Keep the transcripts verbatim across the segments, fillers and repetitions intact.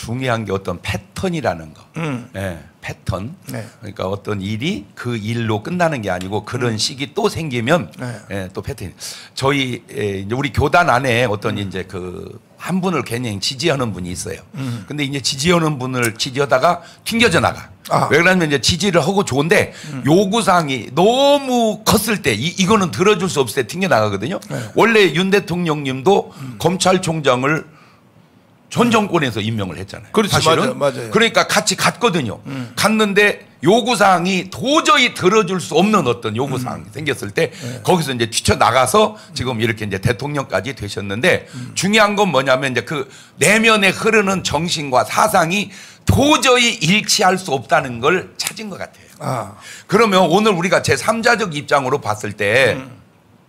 중요한 게 어떤 패턴이라는 거. 음. 네, 패턴. 네. 그러니까 어떤 일이 그 일로 끝나는 게 아니고 그런 음. 시기 또 생기면 네. 예, 또 패턴. 저희 예, 이제 우리 교단 안에 어떤 이제 그 한 분을 굉장히 지지하는 분이 있어요. 음. 근데 이제 지지하는 분을 지지하다가 튕겨져 나가. 아. 왜 그러냐면 이제 지지를 하고 좋은데 음. 요구사항이 너무 컸을 때 이, 이거는 들어줄 수 없을 때 튕겨 나가거든요. 네. 원래 윤 대통령님도 음. 검찰총장을 전 정권에서 임명을 했잖아요. 그렇지, 사실은. 맞아요, 맞아요. 그러니까 같이 갔거든요. 음. 갔는데 요구사항이 도저히 들어줄 수 없는 어떤 요구사항이 음. 생겼을 때 네. 거기서 이제 뛰쳐나가서 지금 이렇게 이제 대통령까지 되셨는데 음. 중요한 건 뭐냐면 이제 그 내면에 흐르는 정신과 사상이 도저히 일치할 수 없다는 걸 찾은 것 같아요. 아. 그러면 오늘 우리가 제삼자적 입장으로 봤을 때 음.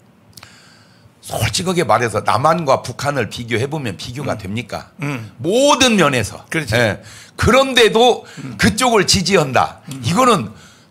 솔직하게 말해서 남한과 북한을 비교해보면 비교가 음. 됩니까? 음. 모든 면에서. 그렇죠. 예. 그런데도 음. 그쪽을 지지한다. 음. 이거는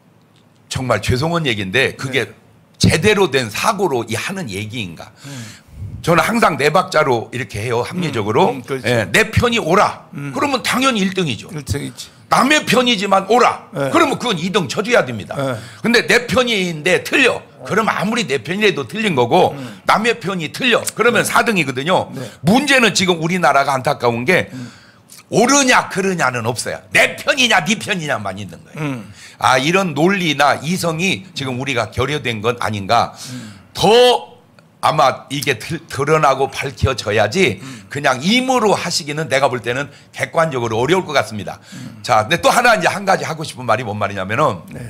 정말 죄송한 얘기인데 그게 네. 제대로 된 사고로 이 하는 얘기인가. 음. 저는 항상 네 박자로 이렇게 해요. 합리적으로. 음, 그렇죠. 예. 내 편이 옳아. 음. 그러면 당연히 일 등이죠. 일등이지. 남의 편이지만 옳아. 네. 그러면 그건 이 등 쳐줘야 됩니다. 네. 근데 내 편인데 틀려. 그러면 아무리 내 편이라도 틀린 거고 음. 남의 편이 틀려. 그러면 사 등이거든요. 네. 문제는 지금 우리나라가 안타까운 게 음. 옳으냐 그르냐는 없어요. 내 편이냐 네 편이냐만 있는 거예요. 음. 아 이런 논리나 이성이 지금 우리가 결여된 건 아닌가. 음. 더 아마 이게 드, 드러나고 밝혀져야지 음. 그냥 임으로 하시기는 내가 볼 때는 객관적으로 어려울 것 같습니다. 음. 자, 근데 또 하나 이제 한 가지 하고 싶은 말이 뭔 말이냐면은 네.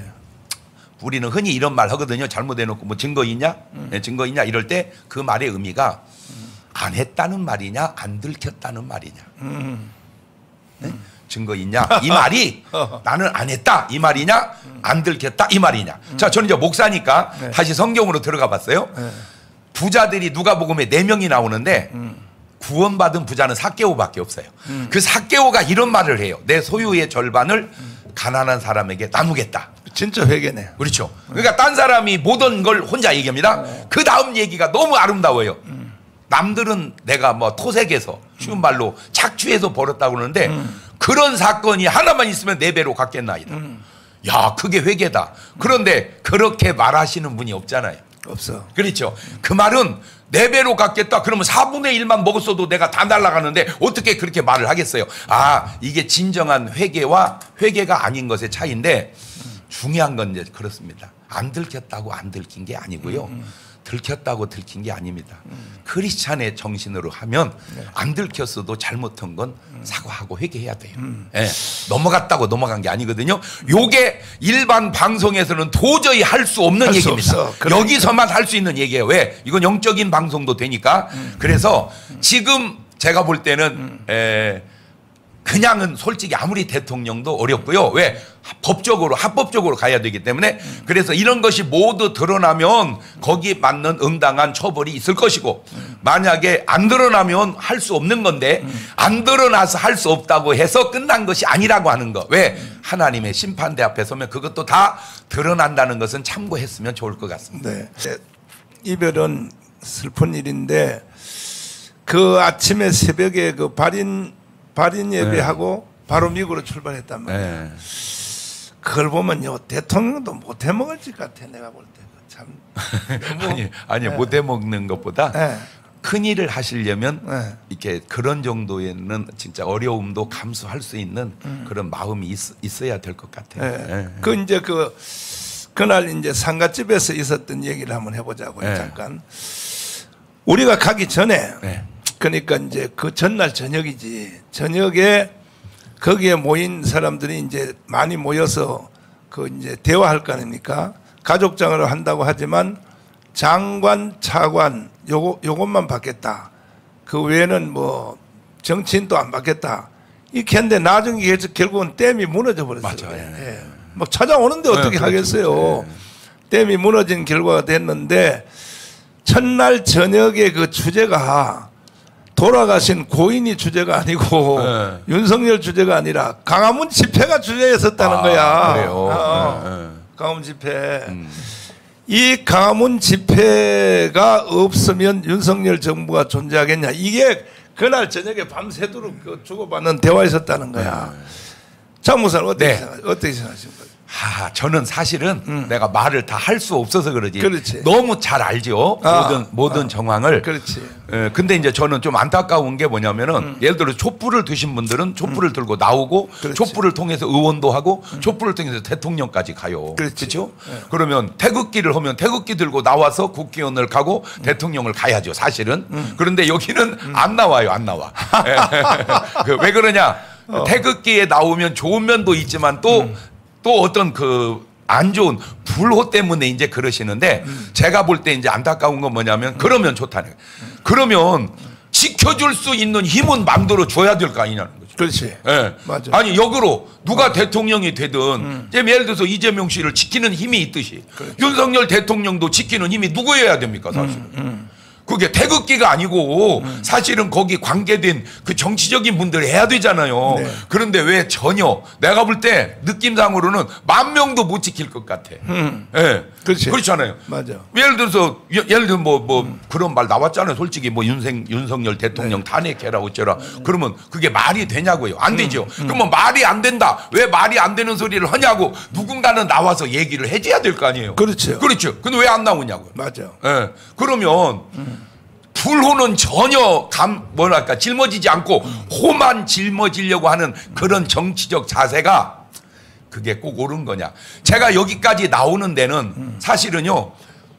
우리는 흔히 이런 말 하거든요. 잘못해놓고 뭐 증거 있냐? 음. 네, 증거 있냐? 이럴 때 그 말의 의미가 안 했다는 말이냐? 안 들켰다는 말이냐? 음. 네? 증거 있냐? 이 말이 나는 안 했다. 이 말이냐? 안 들켰다. 이 말이냐? 자, 저는 이제 목사니까 네. 다시 성경으로 들어가 봤어요. 네. 부자들이 누가복음에 네 명이 나오는데 음. 구원받은 부자는 삭개오밖에 없어요. 음. 그 삭개오가 이런 말을 해요. 내 소유의 절반을 가난한 사람에게 나누겠다. 진짜 회개네. 그렇죠. 그러니까 딴 사람이 모든 걸 혼자 얘기합니다. 어. 그 다음 얘기가 너무 아름다워요. 음. 남들은 내가 뭐 토색해서 쉬운 말로 착취해서 벌었다고 그러는데 음. 그런 사건이 하나만 있으면 네 배로 갚겠나이다. 음. 야, 그게 회개다. 그런데 그렇게 말하시는 분이 없잖아요. 없어. 그렇죠. 그 말은 네 배로 갚겠다. 그러면 사분의 일만 먹었어도 내가 다 날아가는데 어떻게 그렇게 말을 하겠어요. 아, 이게 진정한 회개와 회개가 아닌 것의 차이인데 중요한 건 이제 그렇습니다. 안 들켰다고 안 들킨 게 아니고요. 음, 음. 들켰다고 들킨 게 아닙니다. 음. 크리스찬의 정신으로 하면 네. 안 들켰어도 잘못한 건 음. 사과하고 회개해야 돼요. 음. 예, 넘어갔다고 넘어간 게 아니거든요. 요게 일반 방송에서는 도저히 할 수 없는 할 수 얘기입니다. 없어. 그러니까. 여기서만 할 수 있는 얘기예요. 왜? 이건 영적인 방송도 되니까. 음. 그래서 지금 제가 볼 때는 음. 에, 그냥은 솔직히 아무리 대통령도 어렵고요. 왜? 법적으로 합법적으로 가야 되기 때문에 음. 그래서 이런 것이 모두 드러나면 거기에 맞는 응당한 처벌이 있을 것이고 음. 만약에 안 드러나면 할 수 없는 건데 음. 안 드러나서 할 수 없다고 해서 끝난 것이 아니라고 하는 거. 왜? 음. 하나님의 심판대 앞에 서면 그것도 다 드러난다는 것은 참고했으면 좋을 것 같습니다. 네. 이별은 슬픈 일인데 그 아침에 새벽에 그 발인 발인 예배하고 네. 바로 미국으로 출발했단 말이에요. 네. 그걸 보면요 대통령도 못해 먹을 것 같아 내가 볼 때 참. 아니 아니 네. 못해 먹는 것보다 네. 큰 일을 하시려면 네. 이렇게 그런 정도에는 진짜 어려움도 감수할 수 있는 음. 그런 마음이 있, 있어야 될 것 같아요. 네. 네. 그 이제 그 그날 이제 상가집에서 있었던 얘기를 한번 해보자고요. 네. 잠깐 우리가 가기 전에. 네. 그러니까 이제 그 전날 저녁이지. 저녁에 거기에 모인 사람들이 이제 많이 모여서 그 이제 대화할 거 아닙니까? 가족장을 한다고 하지만 장관, 차관 요거 요것만 받겠다. 그 외에는 뭐 정치인도 안 받겠다. 이렇게 했는데 나중에 결국은 댐이 무너져 버렸어요. 맞아요. 예. 막 찾아오는데 어떻게 네, 하겠어요? 그렇죠. 댐이 무너진 결과가 됐는데 첫날 저녁에 그 주제가 돌아가신 고인이 주제가 아니고 네. 윤석열 주제가 아니라 강화문 집회가 주제였었다는 아, 거야. 그래요. 어, 네, 네. 강화문 집회. 음. 이 강화문 집회가 없으면 윤석열 정부가 존재하겠냐. 이게 그날 저녁에 밤새도록 그 주고받는 대화 있었다는 거야. 네. 장 목사님 어떻게 네. 생각, 어떻게 생각하십니까? 하, 저는 사실은 음. 내가 말을 다 할 수 없어서 그러지. 그렇지. 너무 잘 알죠. 아, 모든 모든 아, 정황을. 그렇지. 에, 근데 이제 저는 좀 안타까운 게 뭐냐면은 음. 예를 들어 촛불을 드신 분들은 촛불을 음. 들고 나오고 그렇지. 촛불을 통해서 의원도 하고 음. 촛불을 통해서 대통령까지 가요. 그렇죠? 네. 그러면 태극기를 하면 태극기 들고 나와서 국회의원을 가고 음. 대통령을 가야죠. 사실은. 음. 그런데 여기는 음. 안 나와요. 안 나와. 그 왜 그러냐? 어. 태극기에 나오면 좋은 면도 있지만 또 음. 또 어떤 그 안 좋은 불호 때문에 이제 그러시는데 음. 제가 볼 때 이제 안타까운 건 뭐냐면 음. 그러면 좋다는 거예요. 음. 그러면 지켜줄 수 있는 힘은 만들어 줘야 될 거 아니냐는 거죠. 그렇지. 네. 맞아. 아니 역으로 누가 어. 대통령이 되든 음. 예를 들어서 이재명 씨를 지키는 힘이 있듯이 그렇지. 윤석열 대통령도 지키는 힘이 누구여야 됩니까 사실은. 음. 음. 그게 태극기가 아니고 음. 사실은 거기 관계된 그 정치적인 분들이 해야 되잖아요. 네. 그런데 왜 전혀 내가 볼 때 느낌상으로는 만 명도 못 지킬 것 같아. 음. 네. 그렇지. 그렇잖아요. 맞아. 예를 들어서 예를 들어 뭐, 뭐 음. 그런 말 나왔잖아요. 솔직히 뭐 윤생, 윤석열 대통령 네. 탄핵해라 어쩌라. 음. 그러면 그게 말이 되냐고요. 안 되죠. 음. 그러면 말이 안 된다. 왜 말이 안 되는 소리를 하냐고 누군가는 나와서 얘기를 해줘야 될 거 아니에요. 그렇죠. 그렇죠. 근데 왜 안 나오냐고요. 맞아. 네. 그러면 음. 불호는 전혀 감 뭐랄까 짊어지지 않고 호만 짊어지려고 하는 그런 정치적 자세가 그게 꼭 옳은 거냐. 제가 여기까지 나오는 데는 사실은요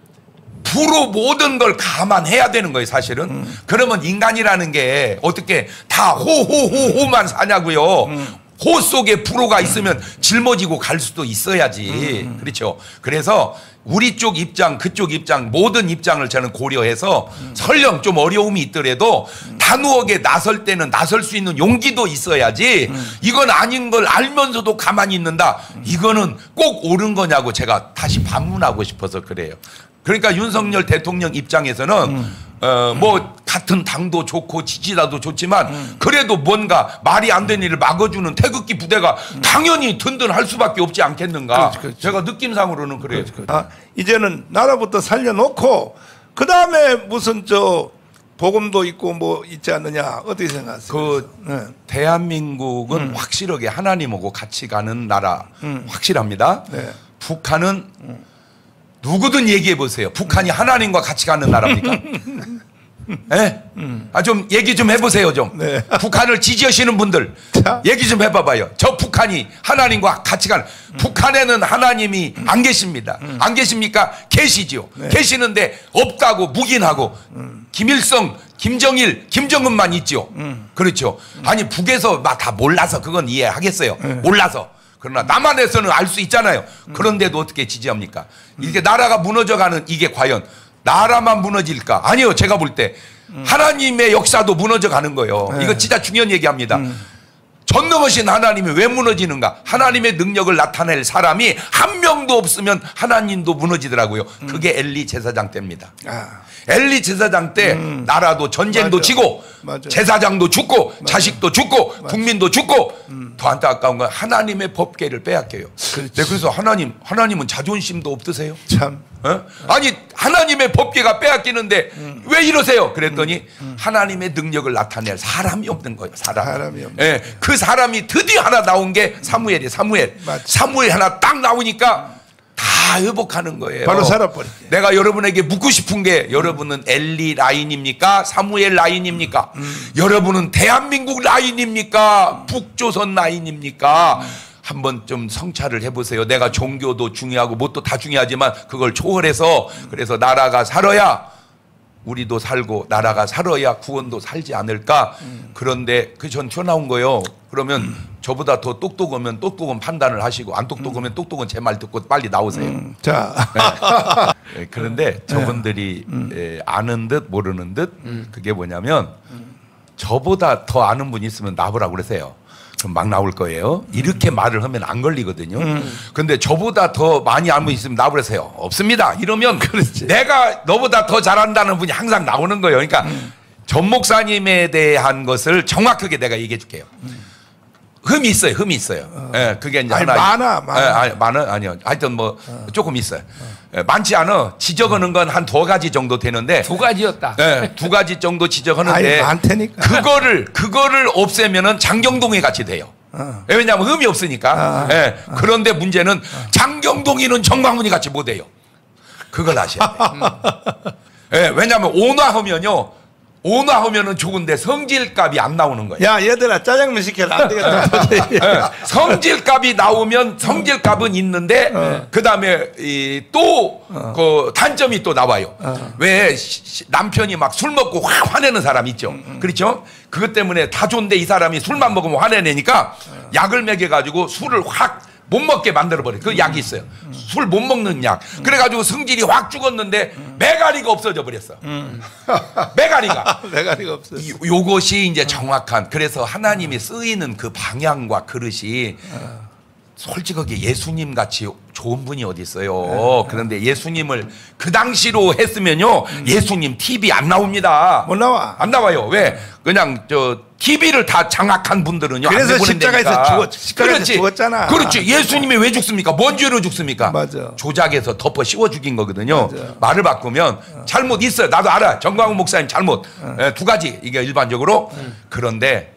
불호 모든 걸 감안해야 되는 거예요 사실은. 음. 그러면 인간이라는 게 어떻게 다 호호호호만 사냐고요. 음. 호 속에 불호가 있으면 짊어지고 갈 수도 있어야지. 음. 그렇죠. 그래서 우리 쪽 입장 그쪽 입장 모든 입장을 저는 고려해서 음. 설령 좀 어려움이 있더라도 음. 단호하게 나설 때는 나설 수 있는 용기도 있어야지 음. 이건 아닌 걸 알면서도 가만히 있는다. 음. 이거는 꼭 옳은 거냐고 제가 다시 반문하고 싶어서 그래요. 그러니까 윤석열 대통령 입장에서는 음. 어, 뭐 같은 당도 좋고 지지자도 좋지만 음. 그래도 뭔가 말이 안 되는 일을 막아주는 태극기 부대가 음. 당연히 든든할 수밖에 없지 않겠는가. 그렇지, 그렇지. 제가 느낌상으로는 그래요. 그렇지, 그렇지. 아, 이제는 나라부터 살려놓고 그 다음에 무슨 저 복음도 있고 뭐 있지 않느냐. 어떻게 생각하세요? 그 네. 대한민국은 음. 확실하게 하나님하고 같이 가는 나라 음. 확실합니다. 네. 북한은 음. 누구든 얘기해 보세요. 북한이 하나님과 같이 가는 나라입니까? 네? 음. 아, 좀 얘기 좀 해보세요, 좀. 네. 북한을 지지하시는 분들 자. 얘기 좀 해봐봐요. 저 북한이 하나님과 같이 가는. 음. 북한에는 하나님이 음. 안 계십니다. 음. 안 계십니까? 계시죠. 네. 계시는데 없다고 묵인하고 음. 김일성, 김정일, 김정은만 있죠. 음. 그렇죠. 음. 아니 북에서 막 다 몰라서 그건 이해하겠어요. 네. 몰라서. 그러나 남한에서는 알 수 있잖아요. 음. 그런데도 어떻게 지지합니까? 음. 이게 나라가 무너져가는 이게 과연 나라만 무너질까? 아니요. 제가 볼 때 음. 하나님의 역사도 무너져가는 거예요. 네. 이거 진짜 중요한 얘기합니다. 음. 전능하신 하나님이 왜 무너지는가? 하나님의 능력을 나타낼 사람이 한 명도 없으면 하나님도 무너지더라고요. 음. 그게 엘리 제사장 때입니다. 아. 엘리 제사장 때 음. 나라도 전쟁도 맞아. 지고 맞아. 제사장도 죽고 맞아. 자식도 죽고 맞아. 국민도 죽고 음. 더 안타까운 건 하나님의 법궤를 빼앗겨요. 네, 그래서 하나님, 하나님은 자존심도 없으세요? 참. 어? 아니 하나님의 법궤가 빼앗기는데 음. 왜 이러세요? 그랬더니 음. 음. 하나님의 능력을 나타낼 사람이 없는 거예요. 사람. 사람이 없는 예, 그 사람이 드디어 하나 나온 게 사무엘이에요. 사무엘. 맞지. 사무엘 하나 딱 나오니까 다 회복하는 거예요. 바로 살아버리지. 내가 여러분에게 묻고 싶은 게 여러분은 엘리 라인입니까? 사무엘 라인입니까? 음. 여러분은 대한민국 라인입니까? 북조선 라인입니까? 음. 한번 좀 성찰을 해보세요. 내가 종교도 중요하고 뭣도 다 중요하지만 그걸 초월해서 그래서 나라가 살아야 우리도 살고 나라가 살아야 구원도 살지 않을까. 음. 그런데 그 전 튀어나온 거예요. 그러면 음. 저보다 더 똑똑하면 똑똑한 판단을 하시고 안 똑똑하면 음. 똑똑한 제 말 듣고 빨리 나오세요. 음. 자, 네. 네, 그런데 저분들이 음. 예, 아는 듯 모르는 듯 음. 그게 뭐냐면 음. 저보다 더 아는 분이 있으면 나보라고 그러세요. 그럼 막 나올 거예요. 이렇게 음. 말을 하면 안 걸리거든요. 음. 근데 저보다 더 많이 아는 분이 있으면 나보세요. 없습니다. 이러면 그렇지. 내가 너보다 더 잘한다는 분이 항상 나오는 거예요. 그러니까 음. 전 목사님에 대한 것을 정확하게 내가 얘기해 줄게요. 음. 흠이 있어요. 흠이 있어요. 어. 예, 그게 이제 아니, 하나 많아, 많아. 예, 아니, 많아 아니요. 하여튼 뭐 어. 조금 있어요. 어. 많지 않아. 지적하는 건 한 두 가지 정도 되는데 두 가지였다. 네, 두 가지 정도 지적하는데 아이, 많다니까. 그거를 그거를 없애면은 장경동이 같이 돼요. 어. 왜냐하면 의미 없으니까. 아, 네, 그런데 문제는 장경동이는 정광훈이 같이 못 해요. 그걸 아셔야 돼요. 네, 왜냐하면 온화하면요. 온화하면은 좋은데 성질값이 안 나오는 거예요. 야 얘들아 짜장면 시켜라. 안 되겠다. 네, 성질값이 나오면 성질값은 있는데 어. 그 다음에 또 그 단점이 또 나와요. 어. 왜 시, 남편이 막 술 먹고 확 화내는 사람 있죠. 음, 음. 그렇죠? 그것 때문에 다 좋은데 이 사람이 술만 먹으면 화내내니까 어. 약을 먹여가지고 술을 확 못 먹게 만들어버려요. 그 약이 있어요. 음. 술 못 먹는 약. 그래가지고 성질이 확 죽었는데 메가리가 없어져 버렸어. 음. 메가리가. 메가리가 없어. 이- 요것이 이제 정확한, 그래서 하나님이 쓰이는 그 방향과 그릇이 솔직하게 예수님 같이 좋은 분이 어디 있어요. 그런데 예수님을 그 당시로 했으면요 예수님 티비 안 나옵니다. 못 나와. 안 나와요. 왜? 그냥 저 티비를 다 장악한 분들은요. 그래서 안 십자가에서 내보낸다니까. 죽었- 십자가에서 그렇지. 죽었잖아. 그렇지. 예수님이 왜 죽습니까? 뭔 죄로 죽습니까? 맞아. 조작해서 덮어 씌워 죽인 거거든요. 맞아. 말을 바꾸면 잘못 있어요. 나도 알아. 정광훈 목사님 잘못. 예, 두 가지 이게 일반적으로. 그런데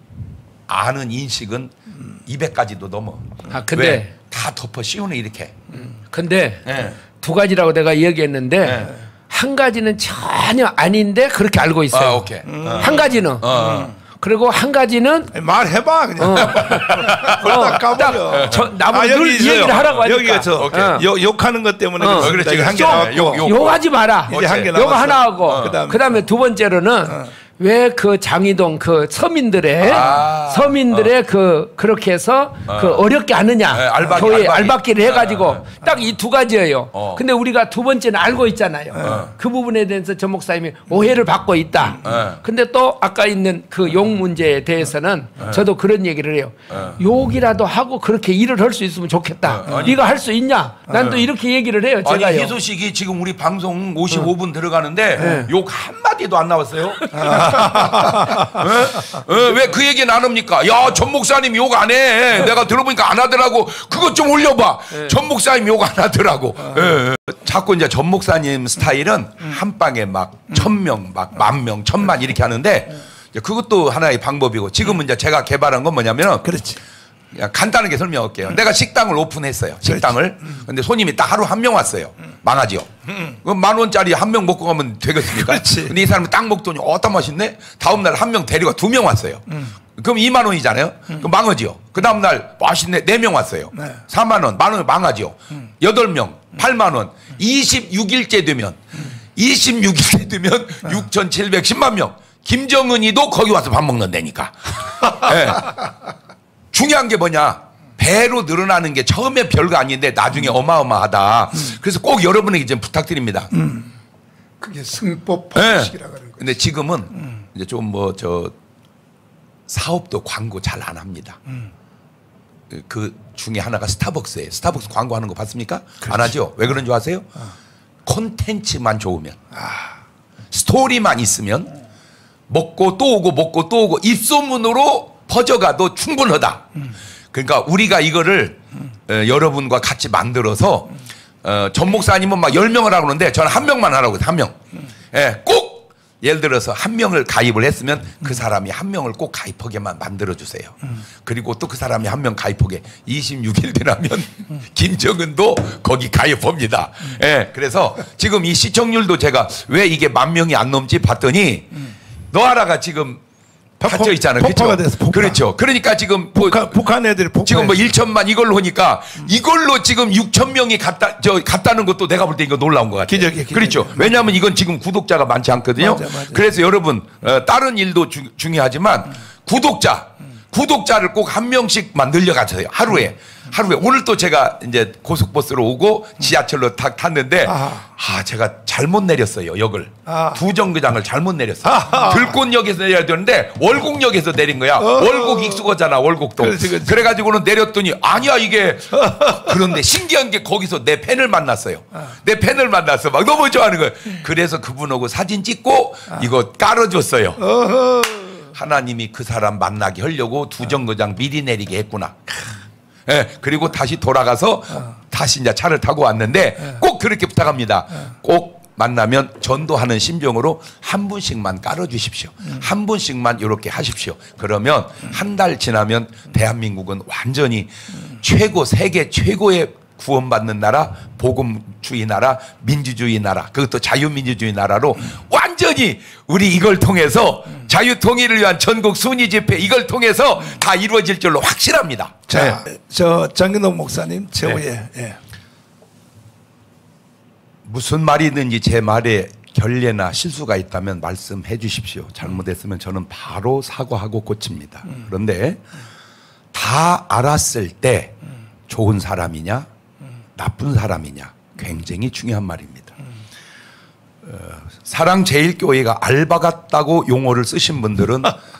아는 인식은 이백 가지도 넘어. 아, 근데- 왜? 다 덮어 씌우는 이렇게. 근데 예. 두 가지라고 내가 얘기했는데 네. 한 가지는 전혀 아닌데 그렇게 알고 있어요. 아, 오케이. 어. 한 가지는. 어. 그리고 한 가지는 말해봐 그냥. 어. 딱 까버려. 딱 저, 나보고 아, 늘 여기 이 있어요. 얘기를 하라고 하니까. 여기가 저 오케이. 어. 욕, 욕하는 것 때문에 어, 그렇습니다. 그렇지, 한개 그렇지. 나왔고. 욕, 욕. 욕하지 마라. 이제 한 개 요거 남았어. 하나 하고 어. 그다음에. 그다음에 두 번째로는 왜 그 장이동 그 서민들의 아. 서민들의 그 그렇게 해서 그 어렵게 하느냐 네, 알박이, 교회 알박이. 알박기를 해가지고 어, 딱 이 두 가지예요. 어. 근데 우리가 두 번째는 알고 있잖아요. 그 부분에 대해서 전 목사님이 오해를 받고 있다. 네. 근데 또 아까 있는 그 욕 문제에 대해서는 저도 그런 얘기를 해요. 욕이라도 하고 그렇게 일을 할 수 있으면 좋겠다. 네. 아니. 네가 할 수 있냐? 난 또 이렇게 얘기를 해요. 아니 제가요. 희소식이 지금 우리 방송 오십오 분 들어가는데 욕 한마디도 안 나왔어요. 왜 그 얘기는 안 합니까? 야, 전 목사님 욕 안 해. 내가 들어보니까 안 하더라고. 그것 좀 올려봐. 전 목사님 욕 안 하더라고. 예, 예. 자꾸 이제 전 목사님 스타일은 한 방에 막 천 명, 막 만 명, 천만 이렇게 하는데 이제 그것도 하나의 방법이고 지금은 이제 제가 개발한 건 뭐냐면 그렇지. 그냥 간단하게 설명할게요. 내가 식당을 오픈했어요. 식당을. 근데 손님이 딱 하루 한 명 왔어요. 망하지요. 그럼 만 원짜리 한 명 먹고 가면 되겠습니까? 그렇지. 근데 이 사람이 딱 먹더니 어따 맛있네? 다음날 한 명 데리고 두 명 왔어요. 그럼 이만 원이잖아요. 그럼 망하지요. 그 다음날 맛있네. 네 명 왔어요. 네. 사만 원, 만 원 망하지요. 여덟 명, 팔만 원. 이십육 일째 되면, 이십육 일째 되면 육천칠백십만 명. 김정은이도 거기 와서 밥 먹는다니까. 예. 중요한 게 뭐냐? 배로 늘어나는 게 처음에 별거 아닌데 나중에 어마어마하다. 그래서 꼭 여러분에게 좀 부탁드립니다. 그게 승법 예. 방식이라 그런 거. 근데 지금은 이제 좀 뭐 저 사업도 광고 잘 안 합니다. 그- 그 중에 하나가 스타벅스예요. 스타벅스 광고하는 거 봤습니까? 안 하죠. 왜 그런 줄 아세요? 콘텐츠만 좋으면, 스토리만 있으면 먹고 또 오고 먹고 또 오고 입소문으로 퍼져가도 충분하다. 그러니까 우리가 이거를 어, 여러분과 같이 만들어서 어, 전 목사님은 막 열 명을 하고 그러는데 저는 한 명만 하라고 해요. 한 명. 예, 꼭 예를 들어서 한 명을 가입을 했으면 그 사람이 한 명을 꼭 가입하게만 만들어 주세요. 그리고 또 그 사람이 한 명 가입하게 이십육 일 되면 김정은도 거기 가입합니다. 예, 그래서 지금 이 시청률도 제가 왜 이게 만 명이 안 넘지 봤더니 너하라가 지금 갇혀 있잖아요. 폭파가 그렇죠? 됐어, 폭파. 그렇죠. 그러니까 지금 뭐 북한, 북한 애들이 폭파. 지금 뭐 일천만 이걸로 하니까 이걸로 지금 육천 명이 갔다 저 갔다는 것도 내가 볼 때 이거 놀라운 것 같아요. 기적이에요, 기적이에요. 그렇죠. 왜냐하면 이건 지금 구독자가 많지 않거든요. 맞아, 맞아. 그래서 여러분 어, 다른 일도 주, 중요하지만 구독자 구독자를 꼭 한 명씩만 늘려가세요. 하루에 하루에 오늘 또 제가 이제 고속버스로 오고 지하철로 탁 탔는데 아하. 아 제가 잘못 내렸어요 역을 아. 두 정거장을 잘못 내렸어요. 아하. 들꽃역에서 내려야 되는데 월곡역에서 내린 거야. 월곡 익숙하잖아 월곡도. 그렇지, 그렇지. 그래가지고는 내렸더니 아니야 이게 그런데 신기한 게 거기서 내 팬을 만났어요. 내 팬을 만났어 막 너무 좋아하는 거예요. 그래서 그분하고 사진 찍고 이거 깔아줬어요. 어허. 하나님이 그 사람 만나게 하려고 두 정거장 미리 내리게 했구나. 예, 그리고 다시 돌아가서 어. 다시 이제 차를 타고 왔는데 어. 꼭 그렇게 부탁합니다. 어. 꼭 만나면 전도하는 심정으로 한 분씩만 깔아주십시오. 음. 한 분씩만 이렇게 하십시오. 그러면 한 달 지나면 대한민국은 완전히 음. 최고, 세계 최고의 구원받는 나라, 복음주의 나라, 민주주의 나라, 그것도 자유민주주의 나라로 완전히 우리 이걸 통해서 자유통일을 위한 전국 순위 집회 이걸 통해서 다 이루어질 줄로 확실합니다. 자, 네. 저 장근동 목사님 최후에 예. 무슨 말이든지 제 말에 결례나 실수가 있다면 말씀해 주십시오. 잘못했으면 저는 바로 사과하고 고칩니다. 음. 그런데 다 알았을 때 좋은 사람이냐 나쁜 사람이냐 굉장히 중요한 말입니다. 어, 사랑제일교회가 알바 같다고 용어를 쓰신 분들은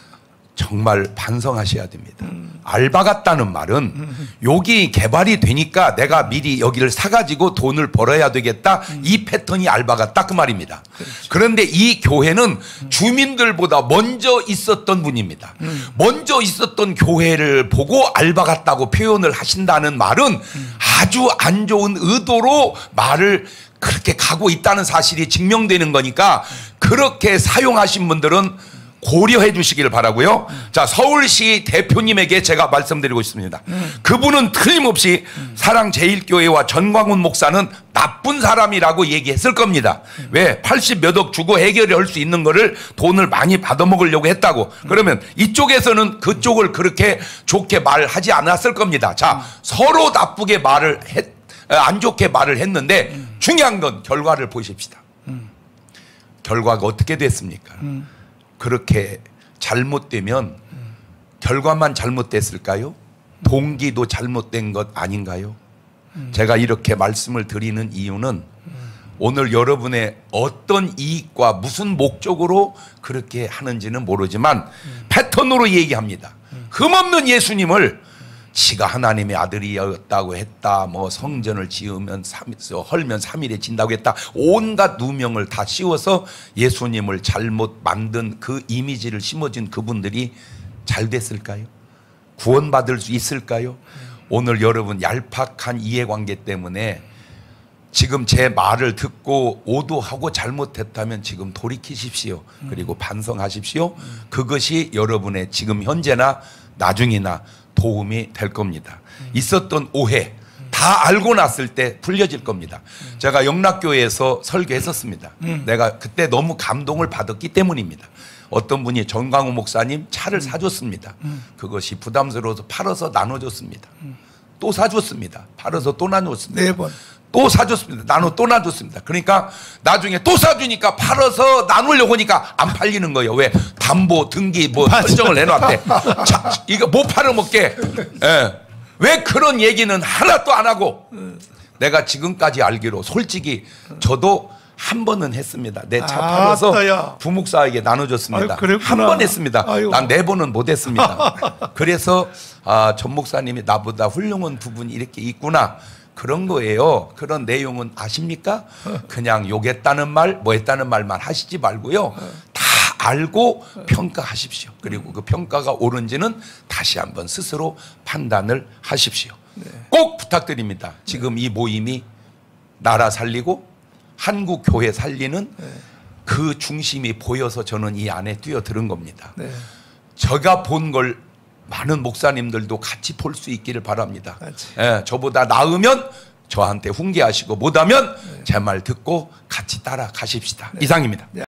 정말 반성하셔야 됩니다. 알바 같다는 말은 여기 개발이 되니까 내가 미리 여기를 사가지고 돈을 벌어야 되겠다. 이 패턴이 알바 같다 그 말입니다. 그런데 이 교회는 주민들보다 먼저 있었던 분입니다. 먼저 있었던 교회를 보고 알바 같다고 표현을 하신다는 말은 아주 안 좋은 의도로 말을 그렇게 가고 있다는 사실이 증명되는 거니까 그렇게 사용하신 분들은 고려해 주시기를 바라고요. 음. 자, 서울시 대표님에게 제가 말씀드리고 있습니다. 음. 그분은 틀림없이 음. 사랑제일교회와 전광훈 목사는 나쁜 사람이라고 얘기했을 겁니다. 음. 왜? 팔십 몇 억 주고 해결할 수 있는 거를 돈을 많이 받아먹으려고 했다고. 음. 그러면 이쪽에서는 그쪽을 그렇게 좋게 말하지 않았을 겁니다. 자, 음. 서로 나쁘게 말을 했, 안 좋게 말을 했는데 음. 중요한 건 결과를 보십시다. 음. 결과가 어떻게 됐습니까? 음. 그렇게 잘못되면 음. 결과만 잘못됐을까요? 동기도 잘못된 것 아닌가요? 음. 제가 이렇게 말씀을 드리는 이유는 음. 오늘 여러분의 어떤 이익과 무슨 목적으로 그렇게 하는지는 모르지만 음. 패턴으로 얘기합니다. 음. 흠없는 예수님을 지가 하나님의 아들이었다고 했다. 뭐 성전을 지으면 삼 일, 헐면 삼 일에 진다고 했다. 온갖 누명을 다 씌워서 예수님을 잘못 만든 그 이미지를 심어준 그분들이 잘 됐을까요? 구원받을 수 있을까요? 오늘 여러분 얄팍한 이해관계 때문에 지금 제 말을 듣고 오도하고 잘못했다면 지금 돌이키십시오. 그리고 반성하십시오. 그것이 여러분의 지금 현재나 나중이나 도움이 될 겁니다. 음. 있었던 오해 음. 다 알고 났을 때 풀려질 겁니다. 음. 제가 영락교회에서 설교했었습니다. 음. 내가 그때 너무 감동을 받았기 때문입니다. 어떤 분이 전광우 목사님 차를 음. 사줬습니다. 음. 그것이 부담스러워서 팔아서 나눠줬습니다. 음. 또 사줬습니다. 팔아서 또 나눴습니다. 네 번. 또 사줬습니다. 나눠 또 놔줬습니다. 그러니까 나중에 또 사주니까 팔아서 나누려고 하니까 안 팔리는 거예요. 왜? 담보, 등기 뭐 설정을 해놨대. 자, 이거 못 팔아먹게. 예. 왜 그런 얘기는 하나도 안 하고 내가 지금까지 알기로 솔직히 저도 한 번은 했습니다. 내 차 아, 팔아서 따야. 부목사에게 나눠줬습니다. 아유, 한 번 했습니다. 아유. 난 네 번은 못 했습니다. 그래서 아, 전 목사님이 나보다 훌륭한 부분이 이렇게 있구나. 그런 거예요. 그런 내용은 아십니까? 그냥 욕했다는 말, 뭐 했다는 말만 하시지 말고요. 다 알고 평가하십시오. 그리고 그 평가가 옳은지는 다시 한번 스스로 판단을 하십시오. 꼭 부탁드립니다. 지금 이 모임이 나라 살리고 한국 교회 살리는 그 중심이 보여서 저는 이 안에 뛰어드는 겁니다. 제가 본 걸 많은 목사님들도 같이 볼 수 있기를 바랍니다. 예, 저보다 나으면 저한테 훈계하시고 못하면 제 말 듣고 같이 따라가십시다. 네. 이상입니다. 네.